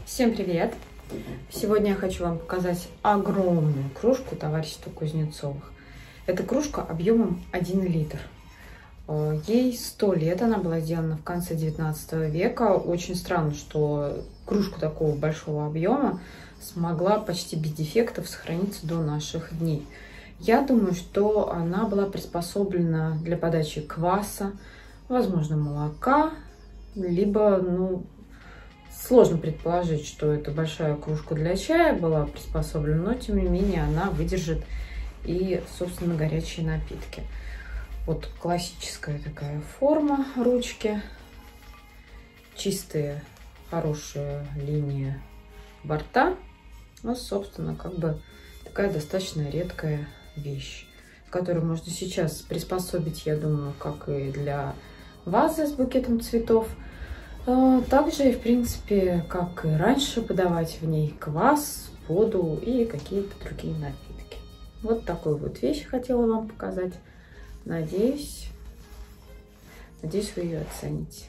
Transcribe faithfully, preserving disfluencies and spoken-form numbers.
Всем привет! Сегодня я хочу вам показать огромную кружку товарищества Кузнецовых. Эта кружка объемом один литр. Ей сто лет, она была сделана в конце девятнадцатого века. Очень странно, что кружка такого большого объема смогла почти без дефектов сохраниться до наших дней. Я думаю, что она была приспособлена для подачи кваса, возможно, молока, либо, ну, сложно предположить, что это большая кружка для чая была приспособлена, но тем не менее она выдержит и, собственно, горячие напитки. Вот классическая такая форма ручки, чистые, хорошие линии борта. Ну, собственно, как бы такая достаточно редкая вещь, которую можно сейчас приспособить, я думаю, как и для вазы с букетом цветов. Также, в принципе, как и раньше, подавать в ней квас, воду и какие-то другие напитки. Вот такую вот вещь хотела вам показать. Надеюсь, надеюсь, вы ее оцените.